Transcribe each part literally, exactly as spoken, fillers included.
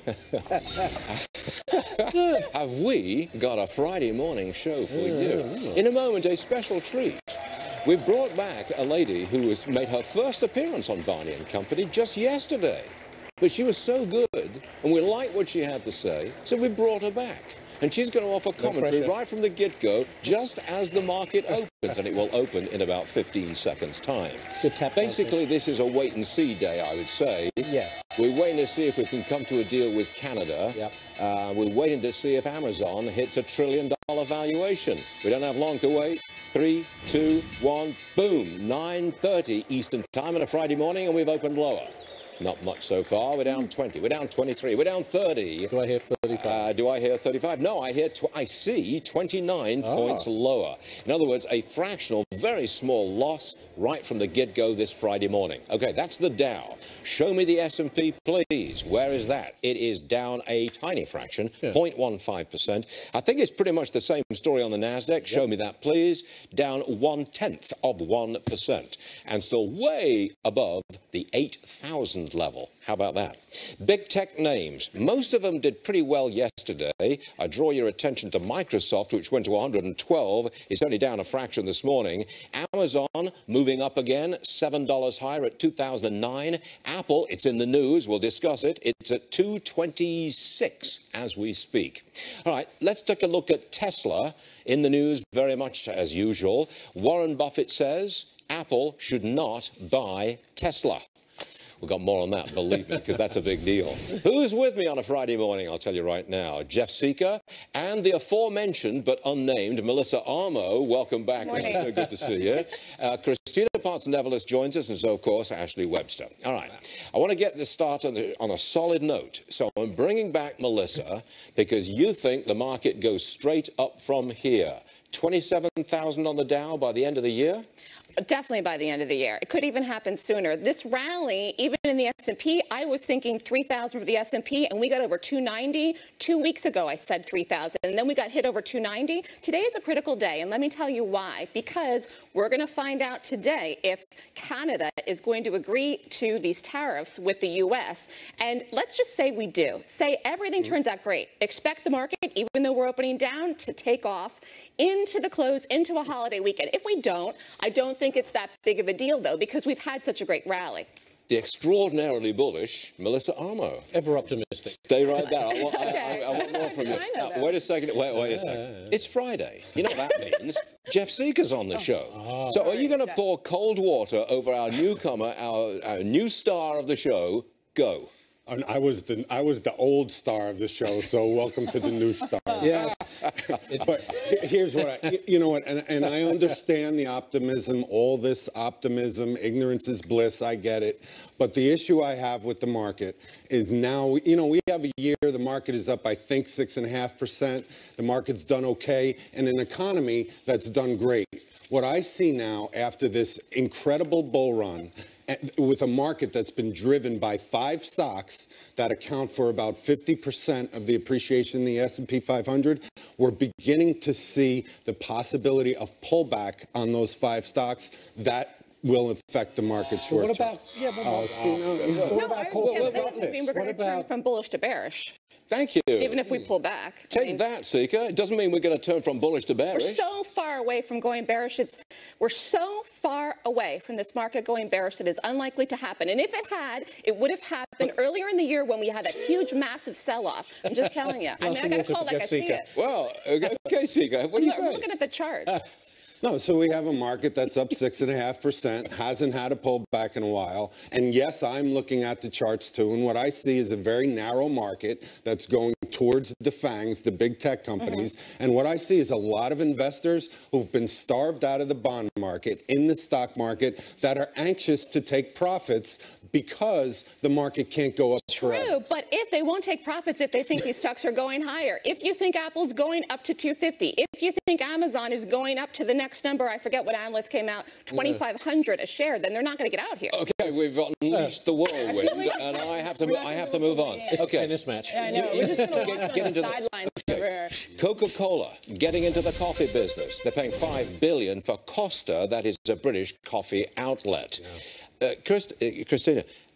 Have we got a Friday morning show for you? In a moment, a special treat. We've brought back a lady who has made her first appearance on Varney and Company just yesterday. But she was so good, and we liked what she had to say, so we brought her back. And she's going to offer commentary no right from the get-go, just as the market opens, and it will open in about fifteen seconds' time. Good tap Basically, this is a wait-and-see day, I would say. Yes. We're waiting to see if we can come to a deal with Canada. Yep. Uh, we're waiting to see if Amazon hits a trillion-dollar valuation. We don't have long to wait. Three, two, one, boom. nine thirty Eastern Time on a Friday morning, and we've opened lower. Not much so far. We're down twenty. We're down twenty-three. We're down thirty. Do I hear thirty-five? Uh, do I hear thirty-five? No, I hear. Tw I see twenty-nine oh. points lower. In other words, a fractional, very small loss right from the get-go this Friday morning. Okay, that's the Dow. Show me the S and P, please. Where is that? It is down a tiny fraction, yeah. zero point one five percent. I think it's pretty much the same story on the NASDAQ. Show yep. me that, please. Down one-tenth of one percent. And still way above the eight thousand level. How about that? Big tech names. Most of them did pretty well yesterday. I draw your attention to Microsoft, which went to one hundred twelve. It's only down a fraction this morning. Amazon moving up again, seven dollars higher at two thousand nine. Apple, it's in the news. We'll discuss it. It's at two twenty-six as we speak. All right, let's take a look at Tesla. In the news very much as usual. Warren Buffett says Apple should not buy Tesla. We've got more on that, believe me, because that's a big deal. Who's with me on a Friday morning? I'll tell you right now. Jeff Seeker and the aforementioned but unnamed Melissa Armo. Welcome back. Morning. So good to see you. Uh, Christina Parts-Nevelis joins us, and so, of course, Ashley Webster. All right. I want to get this started on, the, on a solid note. So I'm bringing back Melissa because you think the market goes straight up from here. twenty-seven thousand on the Dow by the end of the year? Definitely by the end of the year. It could even happen sooner. This rally, even in the S and P, I was thinking three thousand for the S and P, and we got over two ninety. Two weeks ago, I said three thousand, and then we got hit over two ninety. Today is a critical day, and let me tell you why. Because we're going to find out today if Canada is going to agree to these tariffs with the U S. And let's just say we do. Say everything turns out great. Expect the market, even though we're opening down, to take off into the close, into a holiday weekend. If we don't, I don't think it's that big of a deal, though, because we've had such a great rally. The extraordinarily bullish Melissa Armo. Ever optimistic. Stay right there. I want, okay. I, I, I want more from you. Now, wait a second. Wait, wait a second. It's Friday. You know what that means? Jeff Seeker's on the show. Oh. So are you going to pour cold water over our newcomer, our, our new star of the show? Go. And I was the I was the old star of the show, so welcome to the new star. Yes. But here's what I, you know what, and, and I understand the optimism, all this optimism, ignorance is bliss, I get it. But the issue I have with the market is now, you know, we have a year, the market is up, I think, six and a half percent. The market's done okay, and an economy that's done great. What I see now after this incredible bull run, with a market that's been driven by five stocks that account for about fifty percent of the appreciation in the S and P five hundred, we're beginning to see the possibility of pullback on those five stocks that will affect the market short What term. about, yeah, but Oh, see, no, no. what about corporate That doesn't mean we're going What to turn about from bullish to bearish. Thank you. Even if we pull back. Take I mean, that, Seeker. It doesn't mean we're going to turn from bullish to bearish. We're so far away from going bearish. It's, we're so far away from this market going bearish that is unlikely to happen. And if it had, it would have happened earlier in the year when we had that huge, massive sell-off. I'm just telling you. I mean, I got to call it like I see it. Well, okay, Seeker. What do you say? We're looking at the chart. No, so we have a market that's up six and a half percent, hasn't had a pullback in a while. And yes, I'm looking at the charts too. And what I see is a very narrow market that's going towards the FANGs, the big tech companies. Mm-hmm. And what I see is a lot of investors who've been starved out of the bond market, in the stock market, that are anxious to take profits because the market can't go up forever. True, but if they won't take profits if they think these stocks are going higher, if you think Apple's going up to two fifty, if you think Amazon is going up to the next number, I forget what analyst came out, twenty-five hundred a share, then they're not going to get out here. Okay, we've unleashed the whirlwind, and I have to, I have to move on. It's okay, a tennis match. Yeah, I know. We're just going to Get- watch get on the into the- sidelines okay. over here. Coca-Cola getting into the coffee business. They're paying five billion dollars for Costa, that is a British coffee outlet. Uh, Christ, uh, Christina,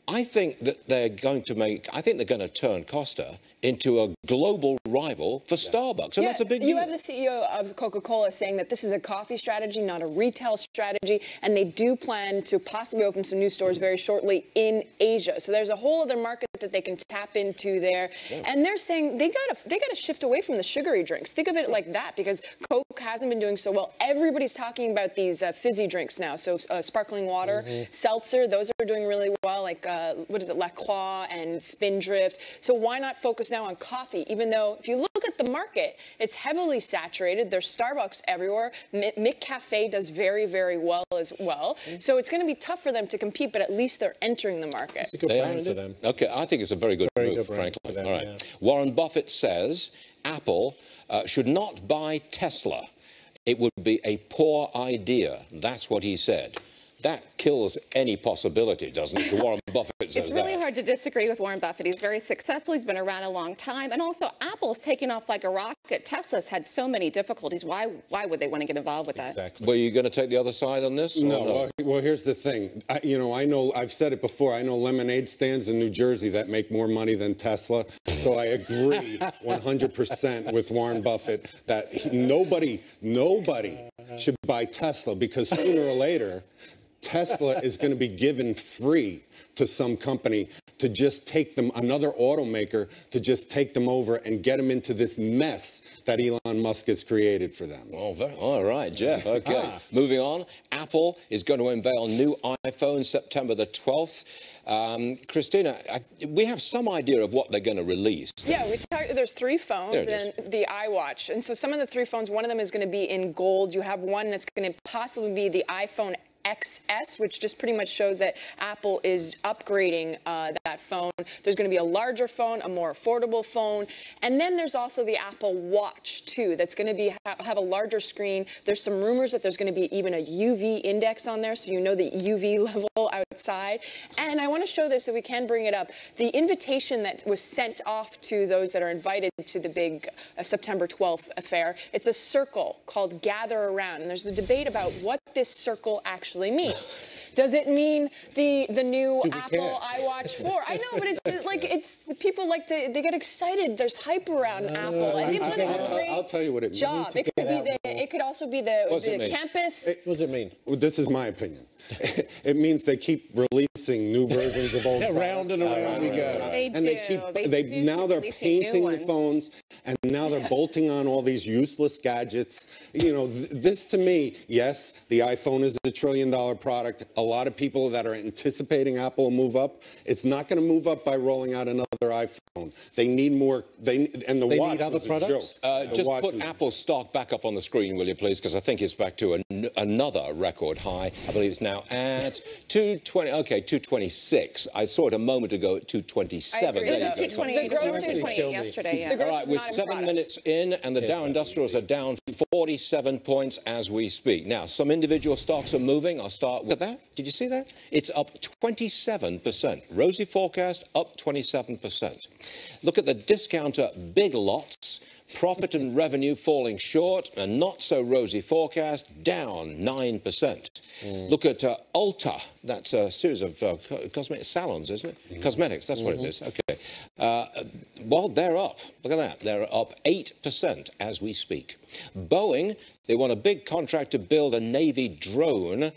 I think that they're going to make, I think they're going to turn Costa into a global rival for yeah. Starbucks, and yeah, that's a big deal. You have the C E O of Coca-Cola saying that this is a coffee strategy, not a retail strategy, and they do plan to possibly open some new stores very shortly in Asia. So there's a whole other market that they can tap into there, yeah. and they're saying they got to they got to shift away from the sugary drinks. Think of it like that, because Coke hasn't been doing so well. Everybody's talking about these uh, fizzy drinks now, so uh, sparkling water, mm-hmm. seltzer, those are doing really well, like uh, what is it, La Croix and Spindrift. So why not focus now on coffee, even though if you look at the market, it's heavily saturated. There's Starbucks everywhere. Mick Cafe does very, very well as well. Mm-hmm. So it's going to be tough for them to compete, but at least they're entering the market. It's a good they brand for them. Okay, I think it's a very good very move, good frankly. them, All right. yeah. Warren Buffett says Apple uh, should not buy Tesla. It would be a poor idea. That's what he said. That kills any possibility, doesn't it? Warren Buffett says It's really that. hard to disagree with Warren Buffett. He's very successful. He's been around a long time. And also, Apple's taking off like a rocket. Tesla's had so many difficulties. Why Why would they want to get involved with that? Exactly. Were you going to take the other side on this? No. no? Well, well, here's the thing. I, you know, I know, I've said it before, I know lemonade stands in New Jersey that make more money than Tesla. So I agree one hundred percent with Warren Buffett that he, nobody, nobody should buy Tesla, because sooner or later, Tesla is going to be given free to some company to just take them, another automaker, to just take them over and get them into this mess that Elon Musk has created for them. Oh, very, all right, Jeff. Okay. Ah. Moving on. Apple is going to unveil new iPhone September the twelfth. Um, Christina, I, we have some idea of what they're going to release. Yeah, we talk, there's three phones and the iWatch. And so some of the three phones, one of them is going to be in gold. You have one that's going to possibly be the iPhone X S, which just pretty much shows that Apple is upgrading uh, that phone. There's going to be a larger phone, a more affordable phone, and then there's also the Apple Watch too. That's going to be ha have a larger screen. There's some rumors that there's going to be even a U V index on there, so you know the U V level outside. And I want to show this so we can bring it up. The invitation that was sent off to those that are invited to the big uh, September twelfth affair. It's a circle called Gather Around, and there's a debate about what this circle actually means. Does it mean the the new Apple iWatch four? I know, but it's like it's people like to they get excited. There's hype around uh, Apple, and they've done a great I'll tell you what it means. job. It could be the it could also be the, the campus. It, what does it mean? Well, this is my opinion. It means they keep releasing new versions of old products. Round and around we go. They and do. they keep they, they do now they're painting the phones, and now they're bolting on all these useless gadgets. You know, th this to me, yes, the iPhone is a trillion dollar product. A lot of people that are anticipating Apple will move up. It's not going to move up by rolling out another iPhone. They need more. They and the they watch need other was products? a joke. Uh, just put was... Apple stock back up on the screen, will you please? Because I think it's back to an, another record high. I believe it's now at two twenty. Okay, two twenty-six. I saw it a moment ago at two twenty-seven. I agree. There you go. two twenty-eight, The growth is two twenty-eight yesterday. Yeah. All right, with seven minutes in, and the Dow Industrials are down forty-seven points as we speak. Now, some individual stocks are moving. I'll start with that. Did you see that? It's up twenty-seven percent. Rosy forecast up twenty-seven percent. Look at the discounter Big Lots. Profit and revenue falling short, and not so rosy forecast, down nine percent. Mm. Look at uh, Ulta. That's a series of uh, cosmetic salons, isn't it? Mm. Cosmetics, that's mm-hmm. what it is. Okay. Uh, well, they're up. Look at that. They're up eight percent as we speak. Boeing, they won a big contract to build a Navy drone.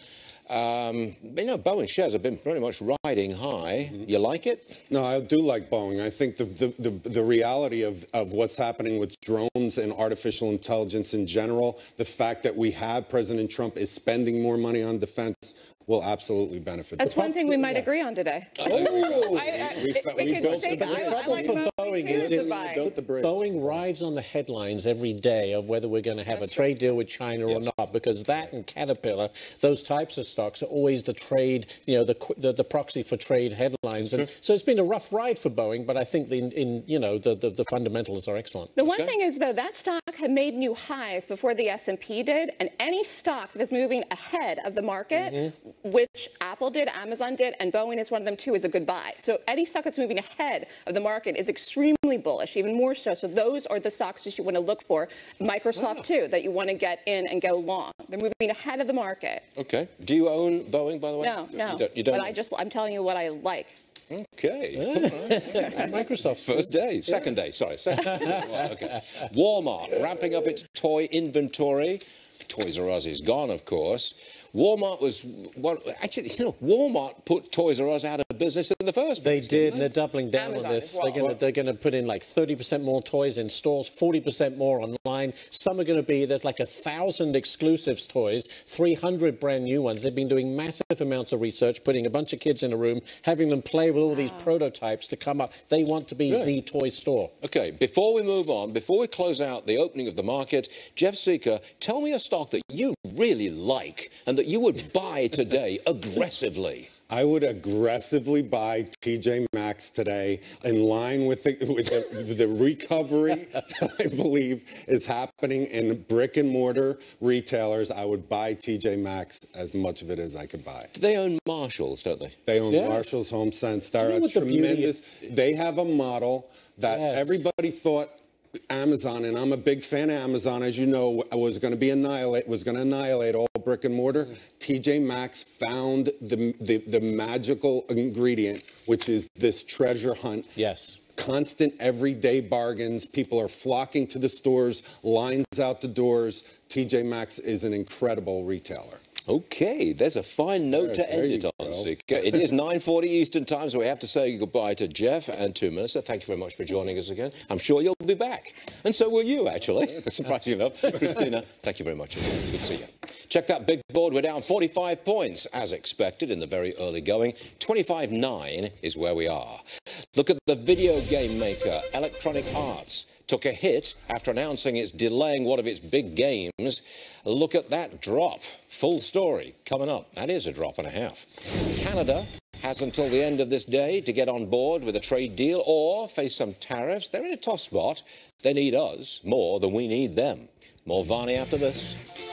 Um, you know, Boeing shares have been pretty much riding high. Mm-hmm. You like it? No, I do like Boeing. I think the, the, the, the reality of, of what's happening with drones and artificial intelligence in general, the fact that we have President Trump is spending more money on defense will absolutely benefit. That's one thing we might agree on today. Oh, I, I, we, we, we, we built the bridge. The trouble for Boeing is it, Boeing rides on the headlines every day of whether we're going to have That's a trade right. deal with China yes. or not, because that and Caterpillar, those types of stocks are always the trade, you know, the the, the proxy for trade headlines. And so it's been a rough ride for Boeing, but I think the, in, in you know the, the, the fundamentals are excellent. The one okay. thing is, though, that stock had made new highs before the S and P did, and any stock that is moving ahead of the market, mm-hmm. which Apple did, Amazon did, and Boeing is one of them too, is a good buy. So any stock that's moving ahead of the market is extremely bullish, even more so. So those are the stocks that you want to look for. Microsoft wow. too, that you want to get in and go long. They're moving ahead of the market. Okay. Do you own Boeing, by the way? No, no. You don't, you don't but I just, I'm telling you what I like. Okay. Microsoft. First day, second day, sorry. Second day. Well, okay. Walmart ramping up its toy inventory. Toys R Us is gone, of course. Walmart was, well, actually, you know, Walmart put Toys R Us out of business in the first place. They did, and they're doubling down Amazon on this. well. They're going to they're going to put in like thirty percent more toys in stores, forty percent more online. Some are going to be, there's like a thousand exclusives toys, three hundred brand new ones. They've been doing massive amounts of research, putting a bunch of kids in a room, having them play with all these prototypes to come up. They want to be Really? the toy store. Okay, before we move on, before we close out the opening of the market, Jeff Seeker, tell me a stock that you really like and that you would buy today aggressively. I would aggressively buy T J Maxx today in line with the, with the, the recovery that I believe is happening in brick and mortar retailers. I would buy T J Maxx as much of it as I could buy. They own Marshalls, don't they? They own Yes. Marshalls, Home Sense. They're You know a what the beauty tremendous, they have a model that Yes. everybody thought Amazon, and I'm a big fan of Amazon, as you know, was going to be annihilate, was going to annihilate all brick and mortar. Mm. T J Maxx found the, the the magical ingredient, which is this treasure hunt. Yes. Constant everyday bargains. People are flocking to the stores, lines out the doors. T J Maxx is an incredible retailer. Okay, there's a fine note There- to end there it you on, go. Seeker. It is nine forty Eastern Time, so we have to say goodbye to Jeff and to Melissa. Thank you very much for joining us again. I'm sure you'll be back. And so will you, actually, surprisingly enough. Christina, thank you very much. Good to see you. Check that big board. We're down forty-five points, as expected, in the very early going. twenty-five nine is where we are. Look at the video game maker, Electronic Arts. Took a hit after announcing it's delaying one of its big games. Look at that drop. Full story coming up. That is a drop and a half. Canada has until the end of this day to get on board with a trade deal or face some tariffs. They're in a tough spot. They need us more than we need them. More Varney after this.